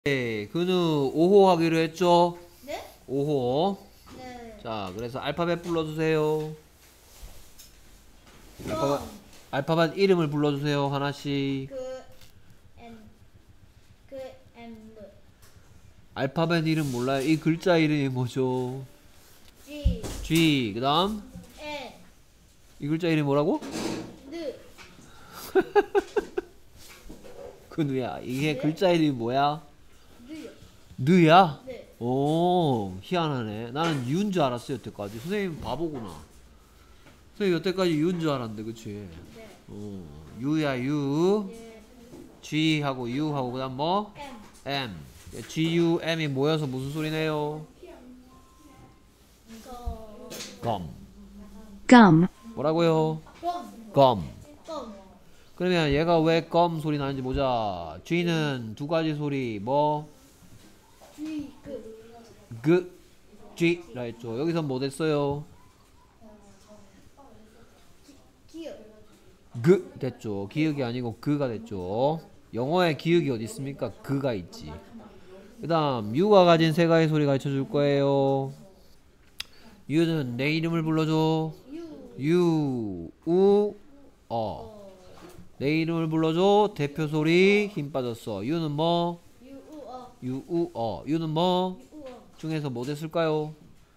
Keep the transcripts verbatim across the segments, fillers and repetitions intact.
네, 그는 오 호 하기로 했죠? 네? 오 호. 네. 자, 그래서 알파벳 불러주세요. 알파벳, 껌. 알파벳 이름을 불러주세요. 하나씩. 그 M 그 M 알파벳 이름 몰라요? 이 글자 이름이 뭐죠? G G. 그 다음? N 이 글자 이름이 뭐라고? N 그누야. 이게 네? 글자 이름이 뭐야? N요. 느야? 네. 오, 희한하네. 나는 유인 줄 알았어, 여태까지. 선생님 바보구나. 선생님 여태까지 유인 줄 알았는데, 그치? 네. 어, 유야, 유. 예. G 하고 U 하고 그 다음 뭐? M M. G, U, M이 모여서 무슨 소리네요? 거 gum. gum, 뭐라고요? 껌. gum. 껌. 그러면 얘가 왜 gum 소리 나는지 보자. G는 두 가지 소리. 뭐? G 그 그, G라 했죠. 여기서 뭐 됐어요? 기억 그 됐죠. 기역이 아니고 그가 됐죠. 영어에 기역이 어디 있습니까? 그가 있지. 그 다음 U가 가진 세 가지 소리 가르쳐 줄 거예요. U는 내 이름을 불러줘. U U, U, 어. 어 내 이름을 불러줘. 대표 소리 힘 빠졌어. U는 뭐? U U 어 U, U, 어. U는 뭐? U U 어 중에서 뭐 됐을까요?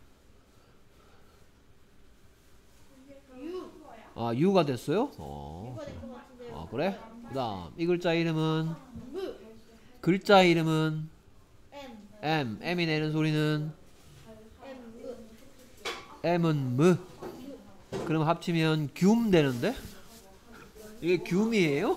U 아, U가 됐어요? 어. 이거 될것 같은데요. 아, 그래? 그 다음 이 글자 이름은? M 글자 이름은? M M. M이 내는 소리는? M M은 무. 그럼 합치면 균 되는데? 이게 균이에요?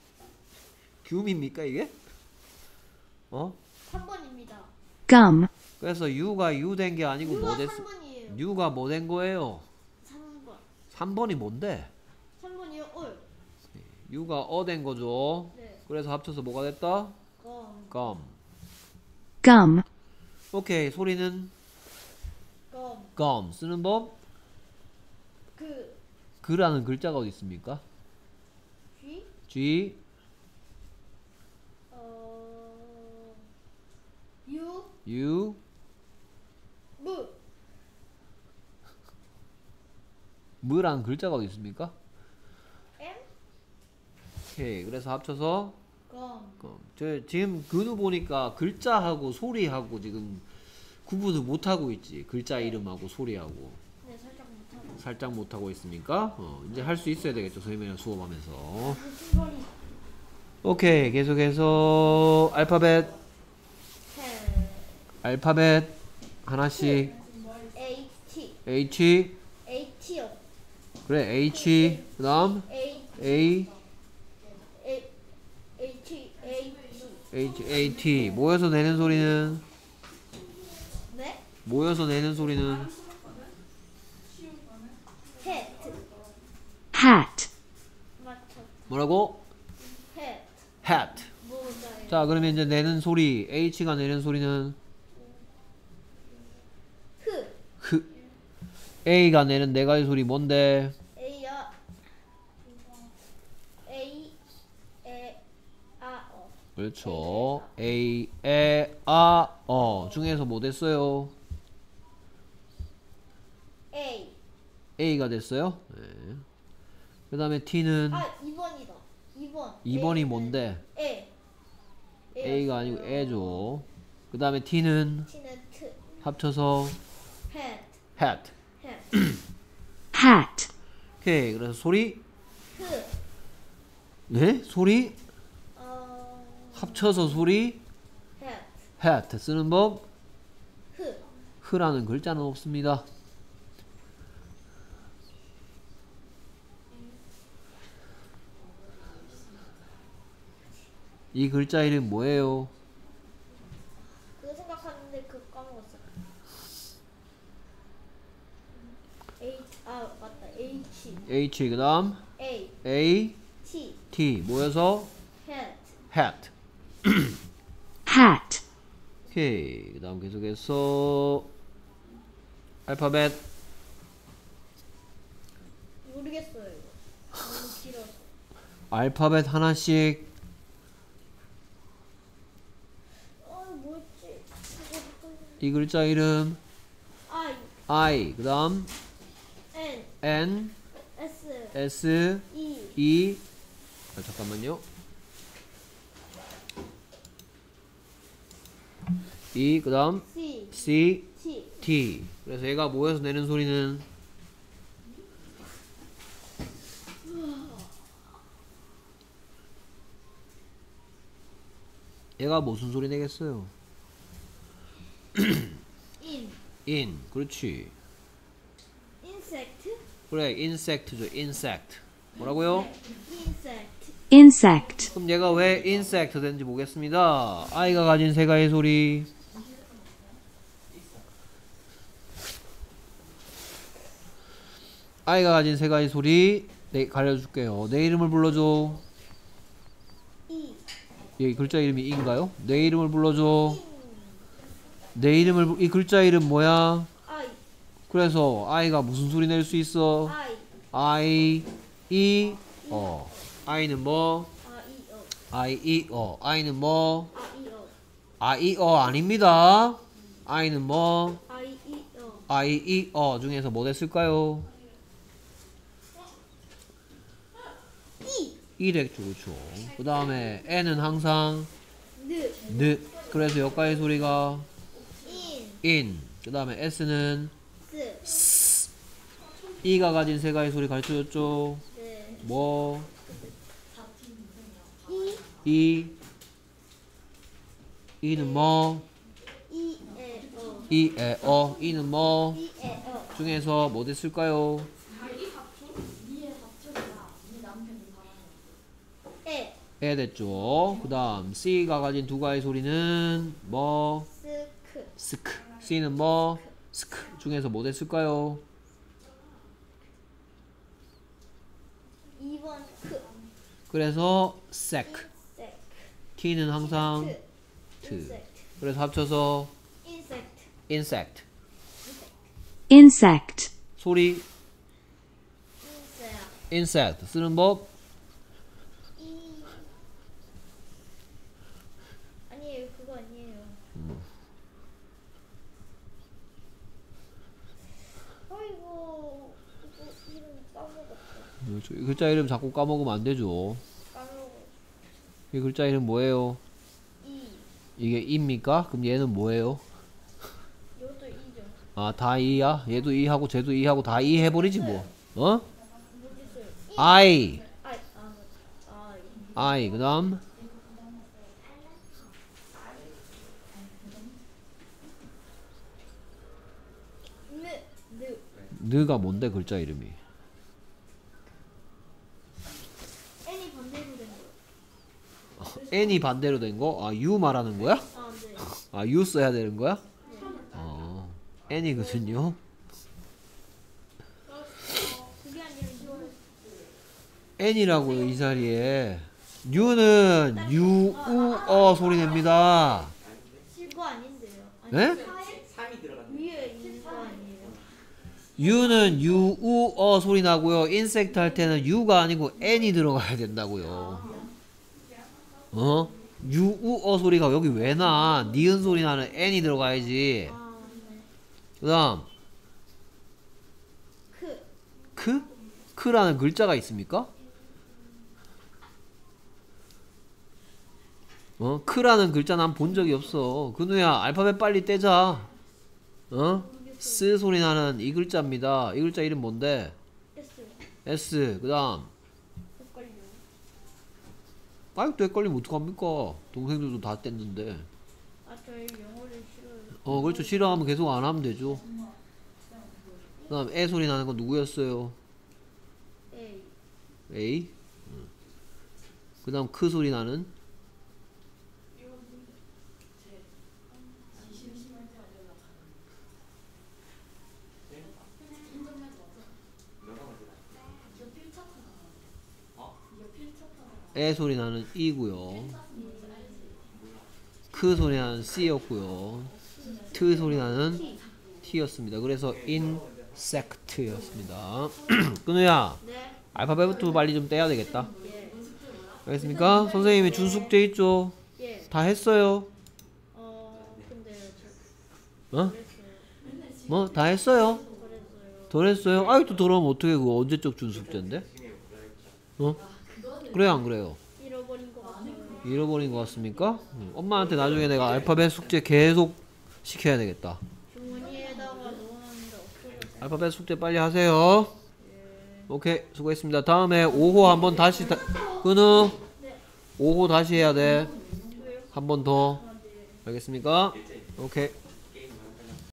균입니까 이게? 어? 삼 번입니다. gum, 그래서 U가 U 된 게 아니고 뭐 U가 됐? 삼 번이에요. U가 뭐 된 거예요? 삼 번. 삼 번이 뭔데? 삼 번이요. 올. U가 어 된 거죠. 네. 그래서 합쳐서 뭐가 됐다? 껌. gum. gum, 오케이. 소리는 껌. gum. 쓰는 법? 그 그라는 글자가 어디 있습니까? G G, 어 U U, 무 무라는 글자가 어디 있습니까? M 오케이. 그래서 합쳐서 껌. 어, 저 지금 근우 보니까 글자하고 소리하고 지금 구분을 못하고 있지. 글자 이름하고 소리하고 네, 살짝 못하고. 살짝 못하고 있으니까 어, 이제 할 수 있어야 되겠죠. 선생님이랑 수업하면서. 무슨 소리? 오케이. 계속해서 알파벳 펜. 알파벳 하나씩. H H. H요. 그래. H. 그 다음 A A, A H A T. H, A, T. 모여서 내는 소리는? 네? 모여서 내는 소리는? Hat. hat, 맞죠? 뭐라고? Hat. hat. 모자예요. 자, 그러면 이제 내는 소리. H가 내는 소리는? 흐. 흐. A가 내는 네 가지 소리 뭔데? A요. A 에 아 어. 그렇죠. A, 에, 아, 어 중에서 뭐 됐어요? A. A가 됐어요. 네. 그 다음에 T는? 아, 이 번이다. 이 번. 이 번이 뭔데? 에. A가 아니고 에죠. 그 다음에 T는? T는 T. 합쳐서 Hat. hat. Hat. hat, 오케이. 그래서 소리? 흐. 네? 소리? 어. 합쳐서 소리? Hat. hat. 쓰는 법? 흐. 흐라는 글자는 없습니다. 이 글자 이름 뭐예요? 그거 생각하는데 그 까먹었어. H 아 맞다. H H 그 다음 A A, T T 모여서 Hat. hat. hat, 오케이. 그 다음 계속해서 알파벳 모르겠어요. 이거. 너무 길어서. 알파벳 하나씩. 어 이 글자 이름 I I 그 다음 N N S S E E 아, 잠깐만요. E 그 다음 C C T T. 그래서 얘가 모여서 내는 소리는 얘가 무슨 소리 내겠어요? In in. 그렇지. Insect 그래 insect죠. insect. 뭐라고요? Insect insect, 그럼 얘가 왜 insect 되는지 보겠습니다. 아이가 가진 세 가지 소리. 아이가 가진 세 가지 소리 네, 가려줄게요. 내 이름을 불러줘. E 이 글자 이름이 이인가요? 내 이름을 불러줘. 내 이름을 부- 이 글자 이름 뭐야? I 그래서 아이가 무슨 소리 낼 수 있어? I I 이 어. 아이는 뭐? I E O I 이 어. 아이는 뭐? I E O 아 이 어 아닙니다. 아이는 뭐? I E O I 이 어 중에서 뭐 됐을까요? E 이 됐죠, 그렇죠. 그 다음에 N은 항상 N 느. 그래서 여기까지 소리가 In in. 그 다음에 S는 S E가 가진 세 가지 소리 가르쳐줬죠. 네 뭐? E 이 E는 뭐? E E O 이, 에, 어. E는 뭐? E E O 중에서 뭐 됐을까요? E 에 됐죠. 그 다음 C가 가진 두 가지 소리는 뭐? 스크 스크. C는 뭐? 스크. 중에서 뭐 됐을까요? 이 번 크 그래서 sec. 색 T는 항상 트 트. Insect 그래서 합쳐서 Insect insect. insect, 소리 Insect insect 쓰는 법 이 아니에요 그거 아니에요 아이고 이거 이름 까먹었다 그렇죠. 이 글자 이름 자꾸 까먹으면 안 되죠. 까먹었어 이 글자 이름 뭐예요? 이 이게 이입니까? 그럼 얘는 뭐예요? 이것도 이죠 아, 다 이야? 얘도 이하고 쟤도 이하고 다 이 해버리지 뭐. 어? 모르겠어요 이 I, 아이 아 아이 I. 그 다음 느 느 느가 뭔데 글자 이름이? N이 반대로 된 거. N이 반대로 된 거? 아, U 말하는 거야? 아, 네. 아, U 써야 되는 거야? 어, N이거든요. 그게 아니라 이거 N이라고요, 이 자리에. U는 U, U, 어 소리 냅니다. 실거 아닌데요. 아니, 네? 위에 있는 거 아니에요? U는 U, U, 어 소리 나고요. 인섹트 할 때는 U가 아니고 N이 들어가야 된다고요. 어? U, U, 어 소리가 여기 왜 나? 니은 소리 나는 N이 들어가야지. 아, 네. 그 다음 크, 크? 크라는 글자가 있습니까? 어? 크라는 글자 난 본 적이 없어. 근우야 알파벳 빨리 떼자. 어? 스 소리 나는 이 글자입니다. 이 글자 이름 뭔데? S. S. 그 다음 헷갈려. 아유 또 헷갈리면 어떡합니까? 동생들도 다 뗐는데. 아, 저 영어를 싫어요. 어 그렇죠. 싫어하면 계속 안 하면 되죠. 그 다음 에 소리 나는 건 누구였어요? A. A. 그 다음 크 소리 나는 에 소리 나는 이고요. 크 소리 나는 C였고요. 트 소리 나는 T였습니다. 그래서 insect였습니다. 근우야 네. 알파벳부터 빨리 좀 떼야 되겠다. 예. 알겠습니까? 선생님이 준 숙제 있죠? 예. 다 했어요. 어, 근데요, 저 어? 뭐 다 했어요? 덜 했어요? 아이 또 덜하면 어떻게 그거 언제적 준 숙제인데? 어? 그래요 안 그래요? 잃어버린 것 같아요. 잃어버린 것 같습니까? 응. 엄마한테 나중에 내가 알파벳 숙제 계속 시켜야 되겠다. 주머니에다가 넣어놨는데 없어졌어요. 알파벳 숙제 빨리 하세요. 오케이 수고했습니다. 다음에 오 호 한번 다시 다, 끊어. 오 호 다시 해야 돼. 한 번 더. 알겠습니까? 오케이.